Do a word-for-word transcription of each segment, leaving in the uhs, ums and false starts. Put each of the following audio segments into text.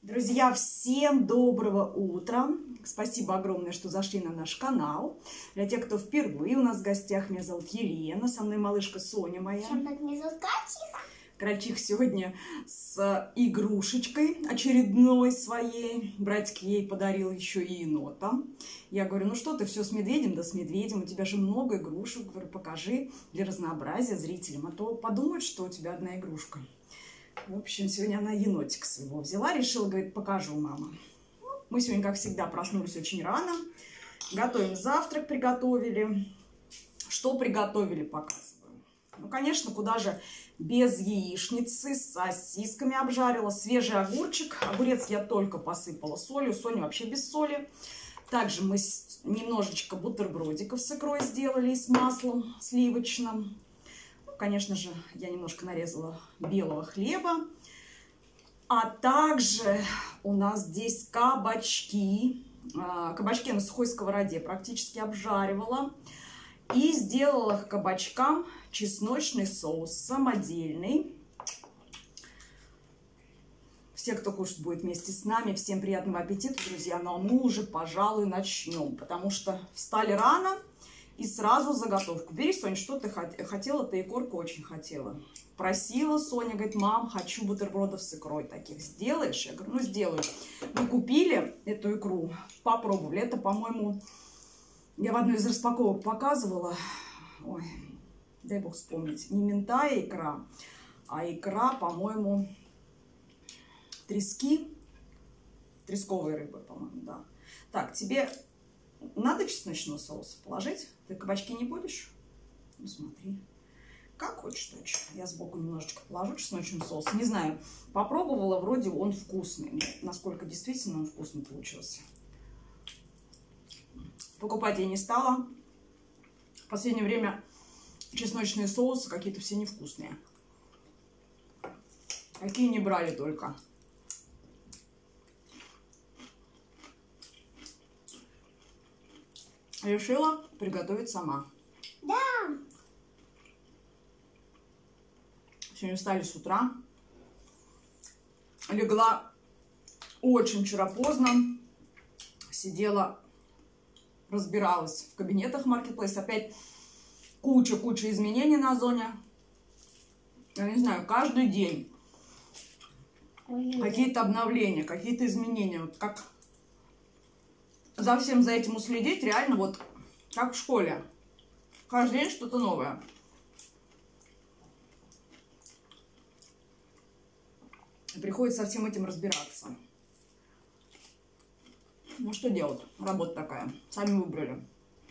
Друзья, всем доброго утра! Спасибо огромное, что зашли на наш канал. Для тех, кто впервые у нас в гостях, меня зовут Елена, со мной малышка Соня моя. Всем так, меня зовут Крольчиха. Крольчих сегодня с игрушечкой очередной своей. Братик ей подарил еще и енота. Я говорю, ну что ты все с медведем, да с медведем, у тебя же много игрушек. Говорю, покажи для разнообразия зрителям, а то подумают, что у тебя одна игрушка. В общем, сегодня она енотика своего взяла, решила, говорит, покажу, мама. Мы сегодня, как всегда, проснулись очень рано. Готовим завтрак, приготовили. Что приготовили, показываю. Ну, конечно, куда же без яичницы, с сосисками обжарила. Свежий огурчик. Огурец я только посыпала солью. Соня вообще без соли. Также мы немножечко бутербродиков с икрой сделали и с маслом сливочным. Конечно же, я немножко нарезала белого хлеба. А также у нас здесь кабачки. Кабачки на сухой сковороде практически обжаривала. И сделала к кабачкам чесночный соус самодельный. Все, кто кушать будет вместе с нами, всем приятного аппетита, друзья. Но мы уже, пожалуй, начнем, потому что встали рано. И сразу заготовку. Бери, Соня, что ты хотела? Ты икорку очень хотела. Просила Соня, говорит, мам, хочу бутербродов с икрой таких. Сделаешь? Я говорю, ну сделаю. Мы купили эту икру, попробовали. Это, по-моему, я в одной из распаковок показывала. Ой, дай бог вспомнить. Не минтая икра, а икра, по-моему, трески. Тресковой рыбы, по-моему, да. Так, тебе... Надо чесночного соуса положить? Ты кабачки не будешь? Ну, смотри. Как хочешь, точно. Я сбоку немножечко положу чесночный соус. Не знаю, попробовала, вроде он вкусный. Насколько действительно он вкусный получился. Покупать я не стала. В последнее время чесночные соусы какие-то все невкусные. Какие не брали только. Решила приготовить сама. Да. Сегодня встали с утра. Легла очень вчера поздно. Сидела, разбиралась в кабинетах Marketplace. Опять куча-куча изменений на Озоне. Я не знаю, каждый день какие-то обновления, какие-то изменения. Вот как... За всем за этим уследить, реально вот как в школе. Каждый день что-то новое. И приходится со всем этим разбираться. Ну что делать? Работа такая. Сами выбрали.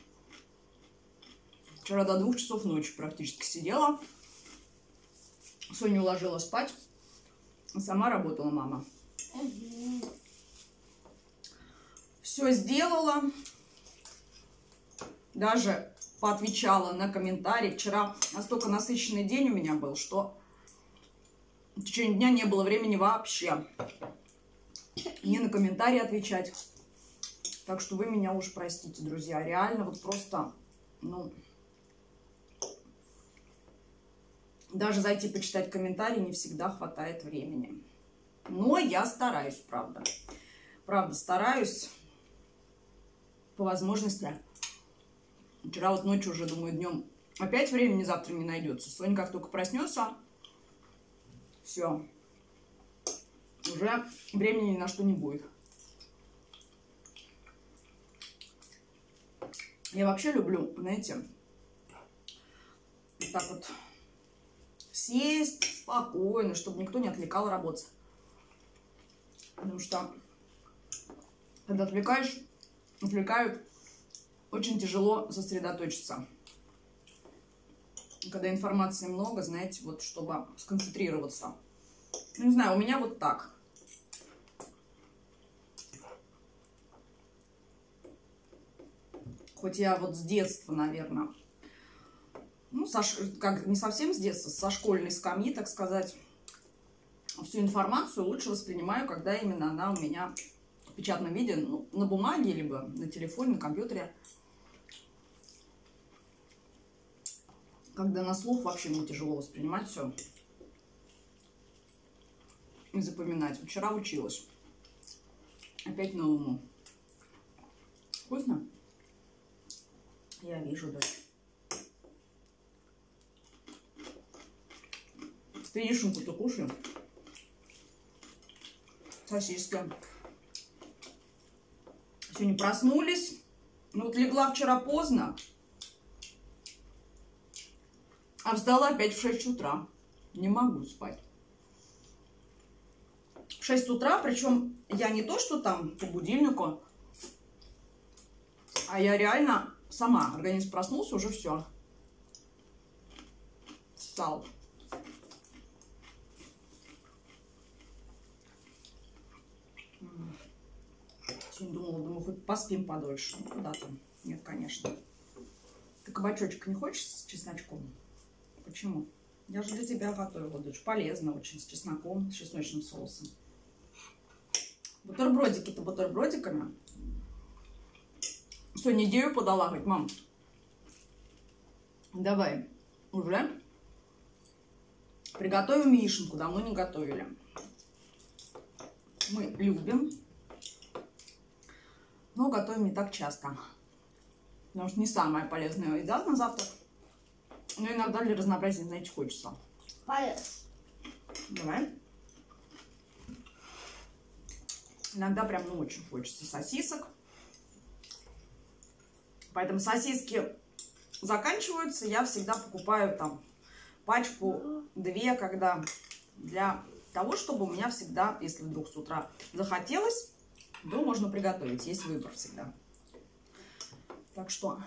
Вчера до двух часов ночи практически сидела. Соню уложила спать. А сама работала мама. Все сделала, даже поотвечала на комментарии. Вчера настолько насыщенный день у меня был, что в течение дня не было времени вообще ни на комментарии отвечать. Так что вы меня уж простите, друзья. Реально вот просто, ну, даже зайти почитать комментарии не всегда хватает времени. Но я стараюсь, правда. Правда, стараюсь. По возможности. Вчера вот ночью уже, думаю, днем опять времени завтра не найдется. Соня как только проснется, все. Уже времени ни на что не будет. Я вообще люблю, знаете, вот так вот сесть спокойно, чтобы никто не отвлекал работать. Потому что когда отвлекаешь, отвлекают, очень тяжело сосредоточиться. Когда информации много, знаете, вот чтобы сконцентрироваться. Ну, не знаю, у меня вот так. Хоть я вот с детства, наверное, ну, со, как не совсем с детства, со школьной скамьи, так сказать, всю информацию лучше воспринимаю, когда именно она у меня в печатном виде, ну, на бумаге, либо на телефоне, на компьютере. Когда на слух вообще мне тяжело воспринимать все и запоминать. Вчера училась. Опять новому. Вкусно? Я вижу, дочь. Ты яишенку-то кушай. Сосиски. Сегодня проснулись. Ну вот легла вчера поздно. А встала опять в шесть утра. Не могу спать. В шесть утра, причем я не то, что там по будильнику, а я реально сама. Организм проснулся, уже все. Встал. Сегодня думала, думаю, хоть поспим подольше. Ну, куда там? Нет, конечно. Ты кабачочек не хочешь с чесночком? Почему? Я же для тебя готовила, дочь. Полезно очень, с чесноком, с чесночным соусом. Бутербродики-то бутербродиками. Сегодня идею подала, говорит, мам, давай уже приготовим яишенку. Давно не готовили. Мы любим, но готовим не так часто. Потому что не самая полезная еда на завтрак. Но иногда для разнообразия, знаете, хочется. Полезно. Давай. Иногда прям ну, очень хочется сосисок. Поэтому сосиски заканчиваются. Я всегда покупаю там пачку-две, когда для того, чтобы у меня всегда, если вдруг с утра захотелось, то можно приготовить. Есть выбор всегда. Так что...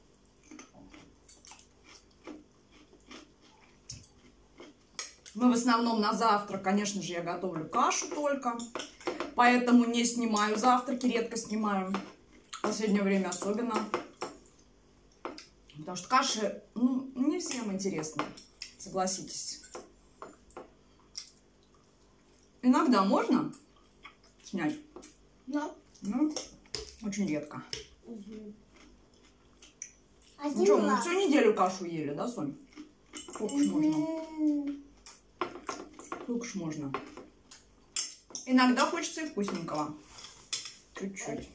Мы в основном на завтрак, конечно же, я готовлю кашу только. Поэтому не снимаю завтраки, редко снимаю. В последнее время особенно. Потому что каши, ну, не всем интересны, согласитесь. Иногда можно снять. Да. Ну, очень редко. Угу. Ну что, мы всю неделю кашу ели, да, Сонь? Сколько ж можно? Сколько ж можно? Иногда хочется и вкусненького. Чуть-чуть.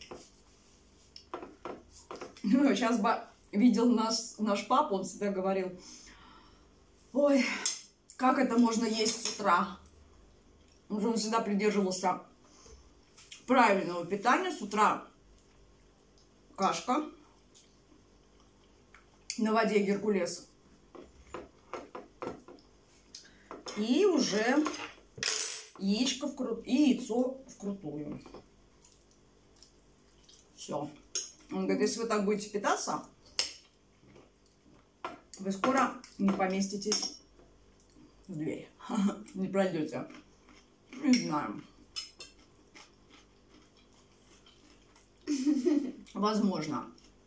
Ну, сейчас бы видел наш, наш папа, он всегда говорил, ой, как это можно есть с утра? Он всегда придерживался правильного питания. С утра кашка на воде Геркулес. И уже яичко вкру... и яйцо вкрутую. Все. Он говорит, если вы так будете питаться, вы скоро не поместитесь в дверь. Не пройдете. Не знаю. Возможно.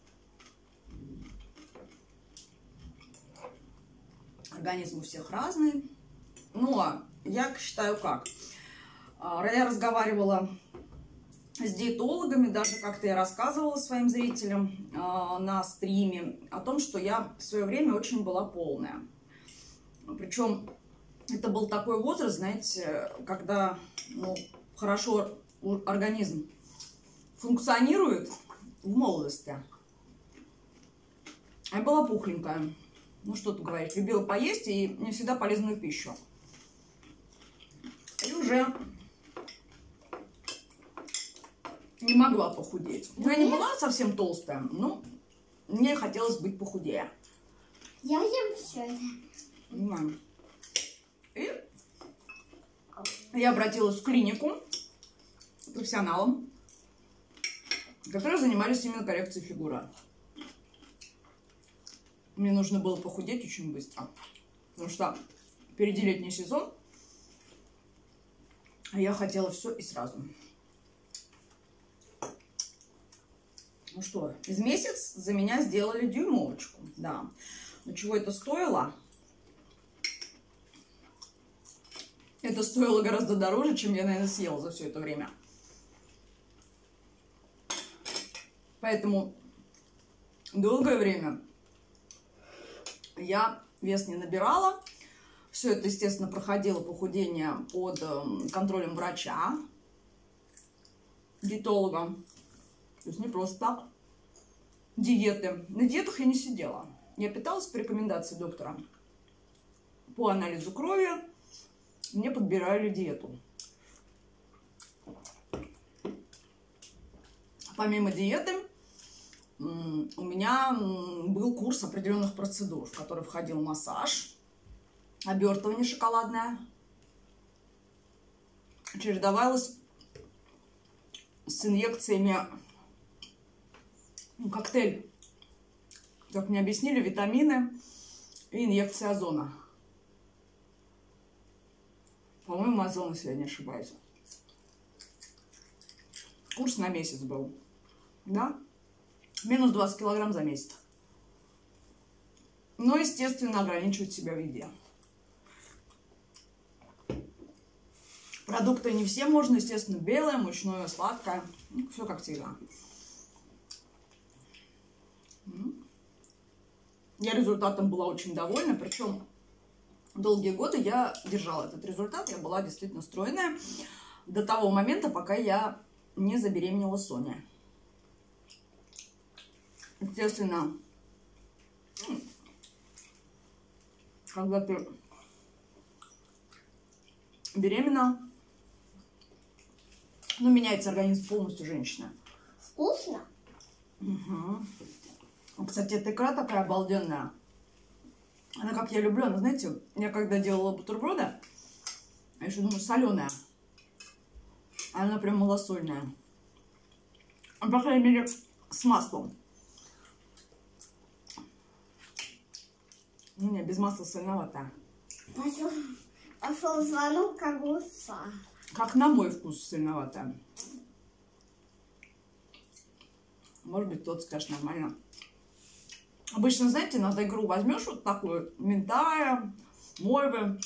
Организм у всех разный. Но я считаю как. Я разговаривала с диетологами, даже как-то я рассказывала своим зрителям на стриме о том, что я в свое время очень была полная. Причем это был такой возраст, знаете, когда ну, хорошо организм функционирует в молодости. Я была пухленькая. Ну, что тут говорить, любила поесть и не всегда полезную пищу. И уже не могла похудеть. Ну, я не была совсем толстая, но мне хотелось быть похудее. Я ем все это. Понимаю. И я обратилась в клинику к профессионалам, которые занимались именно коррекцией фигуры. Мне нужно было похудеть очень быстро, потому что впереди летний сезон, а я хотела все и сразу. Ну что, из месяц за меня сделали дюймовочку, да. Но чего это стоило? Это стоило гораздо дороже, чем я, наверное, съела за все это время. Поэтому долгое время я вес не набирала. Все это, естественно, проходило похудение под контролем врача. диетолога. То есть не просто так. Диеты. На диетах я не сидела. Я питалась по рекомендации доктора. По анализу крови мне подбирали диету. Помимо диеты, у меня был курс определенных процедур, в который входил массаж, обертывание шоколадное, чередовалось с инъекциями, ну, коктейль, как мне объяснили, витамины и инъекция озона. По-моему, озон, если я не ошибаюсь. Курс на месяц был. Да? Минус двадцать килограмм за месяц. Но, естественно, ограничивать себя в еде. Продукты не все можно, естественно, белое, мучное, сладкое. Ну, все как всегда. Я результатом была очень довольна. Причем долгие годы я держала этот результат. Я была действительно стройная до того момента, пока я не забеременела Соней. Естественно, когда ты беременна, ну, меняется организм полностью женщины. Вкусно? Угу. Кстати, эта икра такая обалденная. Она, как я люблю, она, знаете, я когда делала бутерброды, я еще думаю, соленая. Она прям малосольная. По крайней мере, с маслом. У меня без масла соленоватая. Пошел, пошел звонок огурца. Как на мой вкус соленоватая. Может быть, тот скажет нормально. Обычно, знаете, надо икру возьмешь вот такую, минтая, мойвы.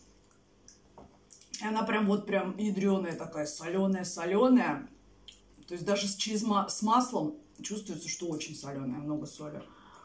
И она прям вот прям ядреная такая, соленая-соленая. То есть даже с, через, с маслом чувствуется, что очень соленая, много соли.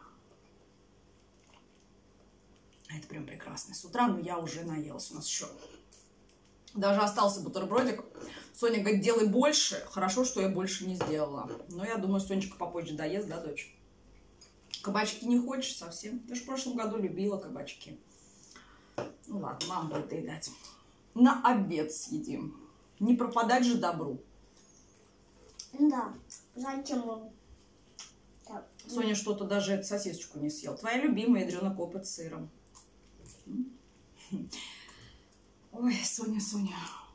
Это прям прекрасно. С утра, ну, я уже наелась. У нас еще даже остался бутербродик. Соня говорит, делай больше. Хорошо, что я больше не сделала. Но я думаю, Сонечка попозже доест, да, дочь? Кабачки не хочешь совсем? Ты же в прошлом году любила кабачки. Ну ладно, мама будет доедать. На обед съедим. Не пропадать же добру. Да. Зачем он? Так. Соня что-то даже эту сосисочку не съел. Твоя любимая ядрёна копоть с сыром. Ой, Соня, Соня.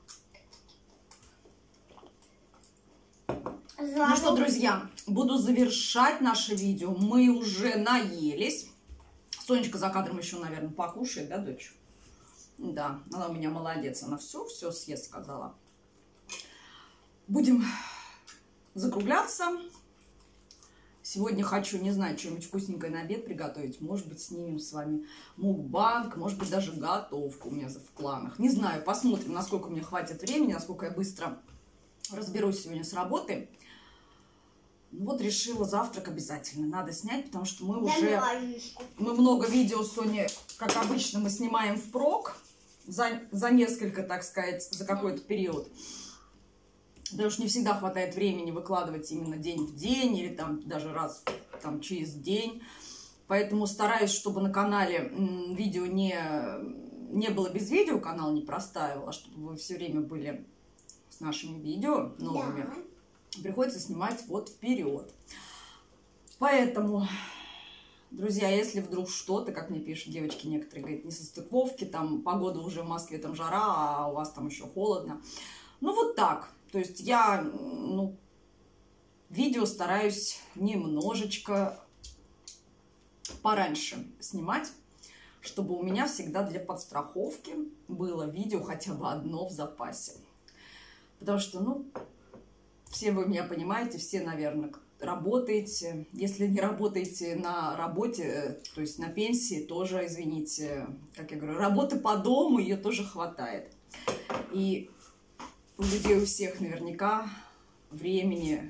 Звонок. Ну что, друзья, буду завершать наше видео. Мы уже наелись. Сонечка за кадром еще, наверное, покушает, да, дочь? Да, она у меня молодец. Она все-все съест, сказала. Будем закругляться. Сегодня хочу, не знаю, что-нибудь вкусненькое на обед приготовить. Может быть, снимем с вами мукбанг, может быть, даже готовку у меня в планах. Не знаю, посмотрим, насколько мне хватит времени, насколько я быстро разберусь сегодня с работой. Вот решила, завтрак обязательно надо снять, потому что мы уже... Мы много видео с Соней, как обычно, мы снимаем впрок за, за несколько, так сказать, за какой-то период. Потому что не всегда хватает времени выкладывать именно день в день или там даже раз там, через день. Поэтому стараюсь, чтобы на канале видео не, не было без видео, канал не простаивал, а чтобы вы все время были с нашими видео новыми. Да. Приходится снимать вот вперед. Поэтому, друзья, если вдруг что-то, как мне пишут девочки некоторые, говорят, не состыковки, там погода уже в Москве, там жара, а у вас там еще холодно. Ну вот так. То есть я, ну, видео стараюсь немножечко пораньше снимать, чтобы у меня всегда для подстраховки было видео хотя бы одно в запасе. Потому что, ну, все вы меня понимаете, все, наверное, работаете. Если не работаете на работе, то есть на пенсии, тоже, извините, как я говорю, работы по дому, ее тоже хватает. И у людей у всех наверняка времени,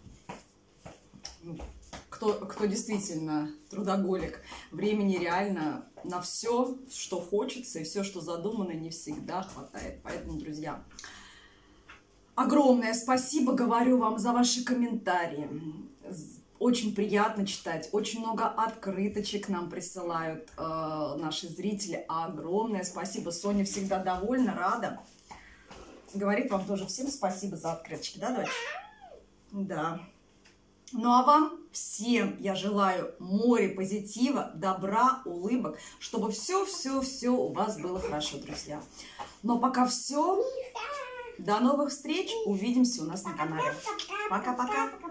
кто, кто действительно трудоголик, времени реально на все, что хочется, и все, что задумано, не всегда хватает. Поэтому, друзья, Огромное спасибо, говорю вам, за ваши комментарии. Очень приятно читать. Очень много открыточек нам присылают э, наши зрители. Огромное спасибо. Соня всегда довольна, рада. Говорит вам тоже всем спасибо за открыточки, да, дочь? Да. Ну а вам всем я желаю море позитива, добра, улыбок, чтобы все-все-все у вас было хорошо, друзья. Но пока все. До новых встреч. Увидимся у нас на канале. Пока-пока.